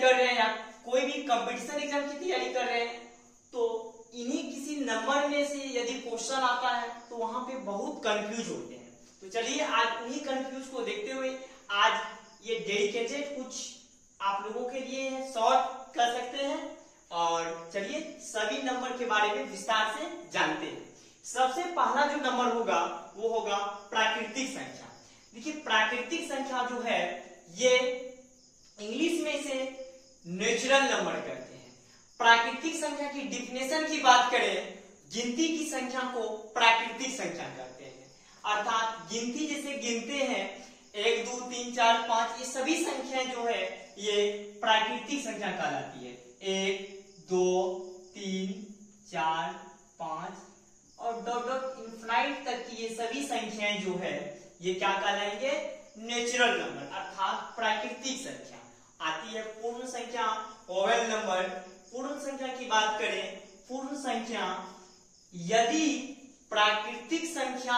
कर रहे हैं या कोई भी कंपटीशन एग्जाम की तैयारी कर रहे हैं तो इन्हीं किसी नंबर में से यदि क्वेश्चन आता है तो वहां पे बहुत कंफ्यूज होते हैं। तो चलिए आज उन्हीं कंफ्यूज को देखते हुए आज ये डेडिकेटेड कुछ आप लोगों के लिए शॉर्ट कर सकते हैं और चलिए सभी नंबर के बारे में विस्तार से जानते हैं। सबसे पहला जो नंबर होगा वो होगा प्राकृतिक संख्या। देखिए प्राकृतिक संख्या जो है ये इंग्लिश में इसे नेचुरल नंबर कहते हैं। प्राकृतिक संख्या की डिफिनेशन की बात करें, गिनती की संख्या को प्राकृतिक संख्या कहते हैं। अर्थात गिनती जैसे गिनते हैं 1 2 3 4 5 ये सभी संख्याएं जो है ये प्राकृतिक संख्या कहलाती है। 1 2 3 4 5 और डॉट डॉट इनफिनाइट तक की ये सभी संख्याएं जो है ये क्या कहलाएंगे, नेचुरल नंबर अर्थात प्राकृतिक संख्या। आती है पूर्ण संख्या, होल नंबर। पूर्ण संख्या की बात करें, पूर्ण संख्या यदि प्राकृतिक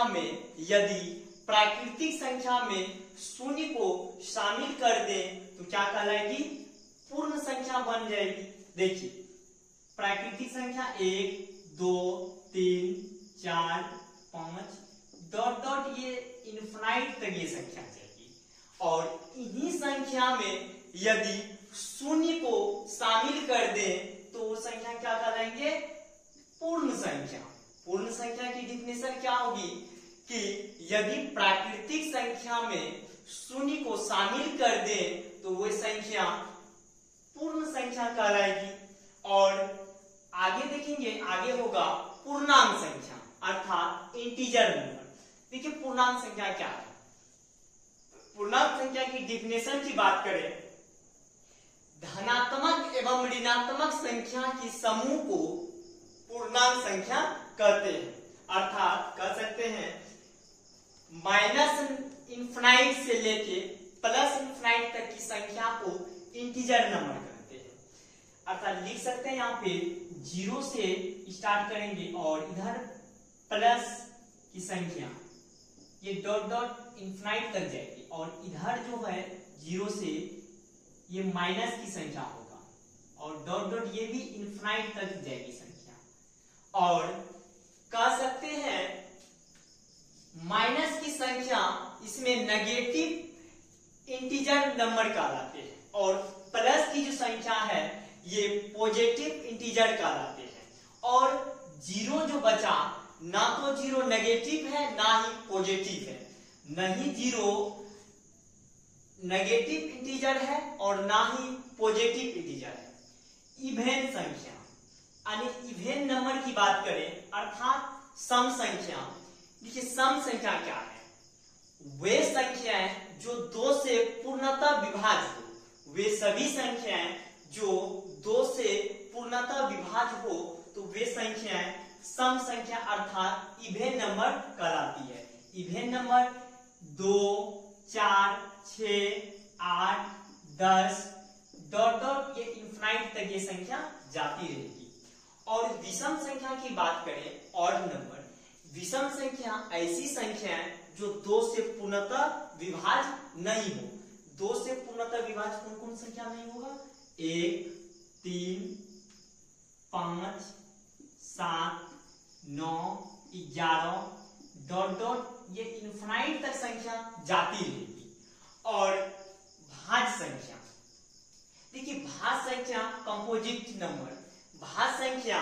संख्या में शून्य को शामिल कर दें तो क्या कहलाएगी, पूर्ण संख्या बन जाएगी। देखिए प्राकृतिक संख्या 1 2 3 4 5 डॉट डॉट ये इनफिनाइट तक ये संख्या जाएगी और इन्हीं संख्या में यदि शून्य को शामिल कर दें तो वो संख्या क्या कहलाएंगे, पूर्ण संख्या। पूर्ण संख्या की डिफिनेशन क्या होगी कि यदि प्राकृतिक संख्या में शून्य को शामिल कर दें तो वो संख्या पूर्ण संख्या कहलाएगी। और आगे देखेंगे, आगे होगा पूर्णांक संख्या अर्थात इंटीजर नंबर। देखिए पूर्णांक संख्या क्या है। पूर्णांक संख्या की डिफिनेशन की बात करें, धनात्मक एवं ऋणात्मक संख्या के समूह को पूर्णांक संख्या कहते हैं। अर्थात कह सकते हैं माइनस इनफिनाइट से लेके प्लस इनफिनाइट तक की संख्या को इंटीजर नंबर कहते हैं। अर्थात लिख सकते हैं यहाँ पे 0 से स्टार्ट करेंगे और इधर प्लस की संख्या ये डॉट डॉट इनफिनाइट तक जाएगी और इधर जो है 0 से ये माइनस की संख्या होगा और डॉट डॉट ये भी इनफिनाइट तक जाएगी संख्या। और कह सकते हैं माइनस की संख्या इसमें नेगेटिव इंटीजर नंबर कहलाते हैं और प्लस की जो संख्या है ये पॉजिटिव इंटीजर कहलाते हैं। और 0 जो बचा ना तो 0 नेगेटिव है ना ही पॉजिटिव है, नहीं 0 नेगेटिव इंटीजर है और ना ही पॉजिटिव इंटीजर है। इवेन संख्या यानी इवेन नंबर की बात करें अर्थात सम संख्या। देखिए सम संख्या क्या है, वे संख्याएं जो 2 से पूर्णतः विभाज्य हो, वे सभी संख्याएं जो 2 से पूर्णतः विभाज्य हो तो वे संख्याएं सम संख्या अर्थात इवेन नंबर कहलाती है। इवेन नंबर 2 4 6 8 10 डॉट डॉट ये इनफिनाइट तक ये संख्या जाती रहेगी। और विषम संख्या की बात करें, ऑड नंबर, विषम संख्या ऐसी संख्या है जो 2 से पूर्णतः विभाज्य नहीं हो। 2 से पूर्णतः विभाज्य कौन कौन संख्या नहीं होगा, 1 3 5 7 9 11 डॉट डॉट ये इनफिनाइट तक संख्या जाती रहेगी। और भाज्य संख्या, देखिए भाज्य संख्या कंपोजिट नंबर। भाज्य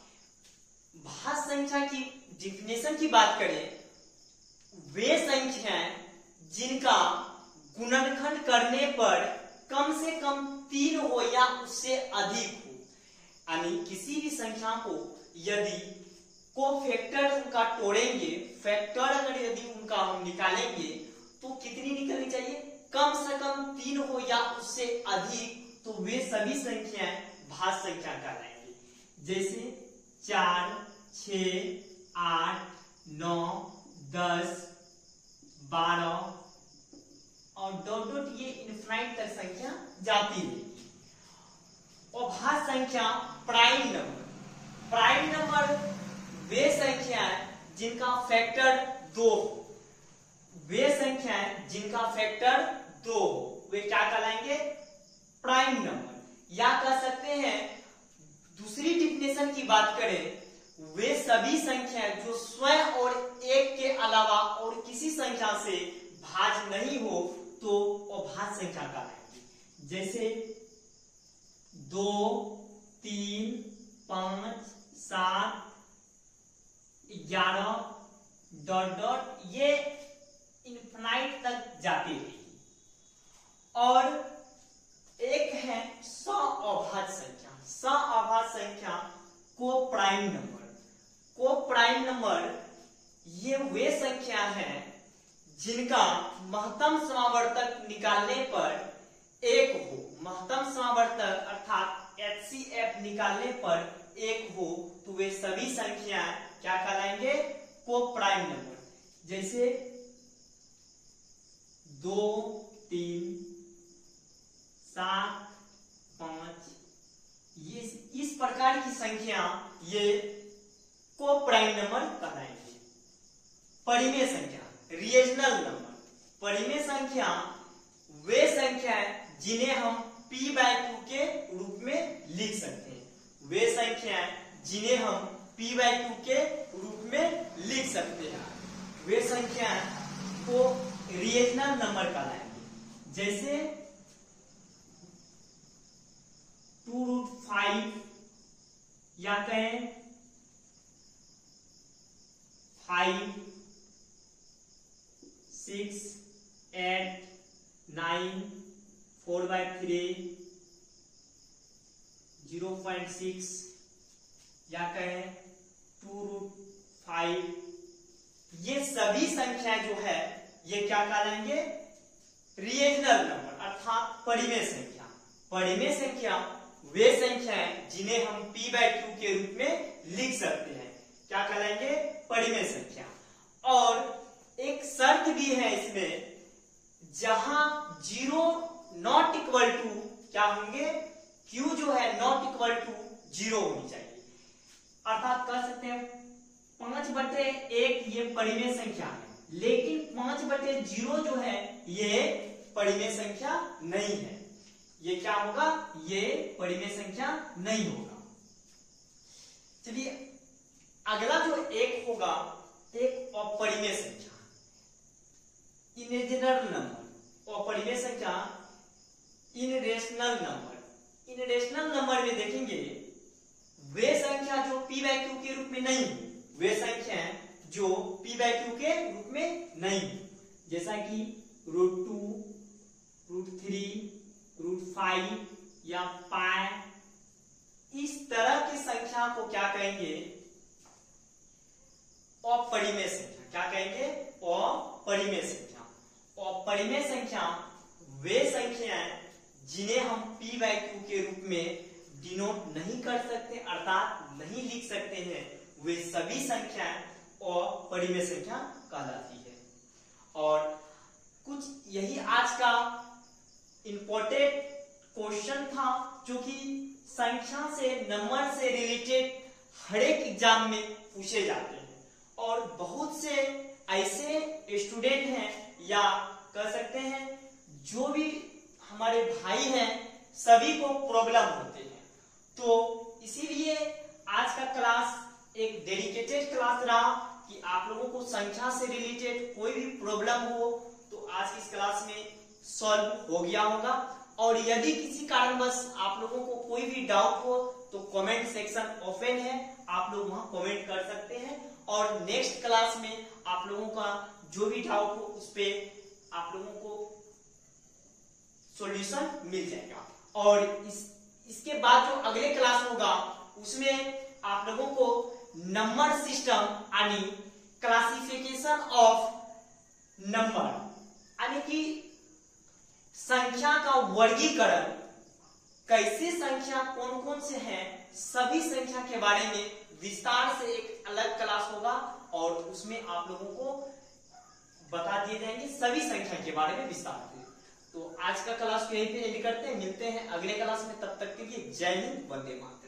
संख्या की डिफिनेशन की बात करें, वे संख्याएं जिनका गुणनखंड करने पर कम से कम 3 हो या उससे अधिक हो। यानी किसी भी संख्या को यदि कोफैक्टर उनका तोड़ेंगे, फैक्टर अगर यदि उनका हम निकालेंगे तो कितनी निकलनी चाहिए, कम से कम 3 हो या उससे अधिक, तो वे सभी संख्याएं भाज्य संख्या कहलाएंगी। जैसे 4 6 8 9 10 12 और डॉट डॉट ये इनफिनाइट तक संख्या जाती रहेगी। और भाज्य संख्या प्राइम नंबर। प्राइम नंबर वे संख्याएं जिनका फैक्टर 2 हो, वे संख्याएं जिनका फैक्टर 2 हो वे क्या कहलाएंगे, प्राइम नंबर। या कह सकते हैं दूसरी डिफिनेशन की बात करें, वे सभी संख्या जो स्वयं और एक के अलावा और किसी संख्या से भाज्य नहीं हो तो अभाज्य संख्या कहलाएगी। जैसे 2, 3, 5, 7, 11 ... ये इनफिनाइट तक जाती रहेगी। और एक है सअभाज्य संख्या। सअभाज्य संख्या को प्राइम नंबर। को प्राइम नंबर ये वे संख्या है जिनका महत्तम समावर्तक निकालने पर एक हो। महत्तम समावर्तक अर्थात HCF निकालने पर एक हो तो वे सभी संख्याएं क्या कहलाएंगे? को प्राइम नंबर। जैसे 2, 3, 7, 5 ये इस प्रकार की संख्या ये को प्राइम नंबर कहलाएंगे। परिमेय संख्या रीजनल नंबर। परिमेय संख्या वे संख्या है जिन्हें हम p/q के रूप में लिख सकते हैं। वे संख्या जिन्हें हम p/q के रूप में लिख सकते हैं वे संख्या को रीजनल नंबर कहलाएंगे। जैसे 2√5 या कहें 5, 6, 8, 9, 4/3, 0.6 या कहें 2√5 ये सभी संख्या जो है ये क्या कहलाएंगे? रीजनल नंबर अर्थात परिमेय संख्या। परिमेय संख्या वे संख्याएं जिन्हें हम p/q के रूप में लिख सकते हैं क्या कहलाएंगे? परिमेय संख्या। और एक शर्त भी है इसमें, जहां 0 नॉट इक्वल टू क्या होंगे? q जो है नॉट इक्वल टू 0 होनी चाहिए। अर्थात कह सकते हैं 5/1 ये परिमेय संख्या है, लेकिन 5/0 जो है ये परिमेय संख्या नहीं है। ये क्या होगा? ये परिमेय संख्या नहीं होगा। चलिए अगला जो एक होगा, एक अपरिमेय संख्या इरेशनल नंबर। अपरिमेय संख्या इनरेशनल नंबर। इनरेशनल नंबर में देखेंगे वे संख्या जो p/q के रूप में नहीं हो, वे संख्या जो p/q के रूप में नहीं हो, जैसा कि √2, √3, √5 या पाई, इस तरह की संख्या को क्या कहेंगे? अपरिमेय संख्या। क्या कहेंगे? अपरिमेय संख्या। अपरिमेय संख्या वे संख्याएं जिन्हें हम p/q के रूप में डिनोट नहीं कर सकते अर्थात नहीं लिख सकते हैं, वे सभी संख्याएं अपरिमेय संख्या कहलाती है। और कुछ यही आज का इंपॉर्टेंट क्वेश्चन था जो कि संख्या से नंबर से रिलेटेड हर एक एग्जाम में पूछे जाते हैं। और बहुत से ऐसे स्टूडेंट हैं या कह सकते हैं जो भी हमारे भाई हैं सभी को प्रॉब्लम होते हैं, तो इसीलिए आज का क्लास एक डेडिकेटेड क्लास रहा कि आप लोगों को संख्या से रिलेटेड कोई भी प्रॉब्लम हो तो आज की इस क्लास में सॉल्व हो गया होगा। और यदि किसी कारणवश आप लोगों को कोई भी डाउट हो तो कमेंट सेक्शन ओपन है, आप लोग वहां कमेंट कर सकते हैं और नेक्स्ट क्लास में आप लोगों का जो भी डाउट हो उस पे आप लोगों को सॉल्यूशन मिल जाएगा। और इसके बाद जो अगले क्लास होगा उसमें आप लोगों को नंबर सिस्टम यानी क्लासिफिकेशन ऑफ नंबर यानी कि संख्या का वर्गीकरण, कैसे संख्या कौन कौन से हैं, सभी संख्या के बारे में विस्तार से एक अलग क्लास होगा और उसमें आप लोगों को बता दिए जाएंगे सभी संख्या के बारे में विस्तार से। तो आज का क्लास को यहीं पे एंड करते हैं, मिलते हैं अगले क्लास में, तब तक के लिए जय हिंद, वंदे मातरम।